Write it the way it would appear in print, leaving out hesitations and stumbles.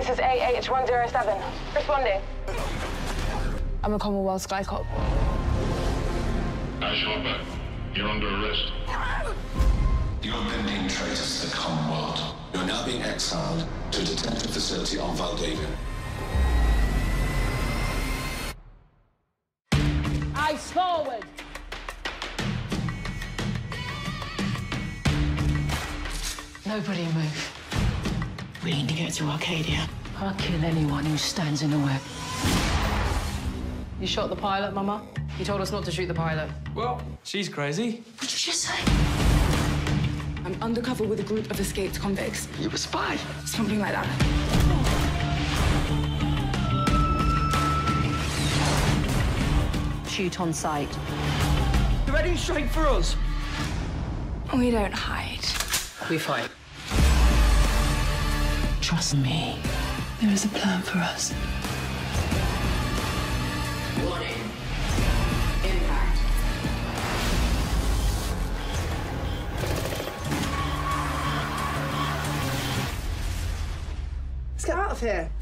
This is AH107. Responding. I'm a Commonwealth Sky Cop. Harper, you're under arrest. You've been being traitors to the Commonwealth. You're now being exiled to a detention facility on Valdavia. Eyes forward! Nobody move. We need to get to Arcadia. I'll kill anyone who stands in the way. You shot the pilot, Mama? You told us not to shoot the pilot. Well, she's crazy. What did you just say? I'm undercover with a group of escaped convicts. You a spy? Something like that. Shoot on sight. You're ready straight for us? We don't hide. We fight. Trust me. There is a plan for us. Warning. Impact. Let's get out of here.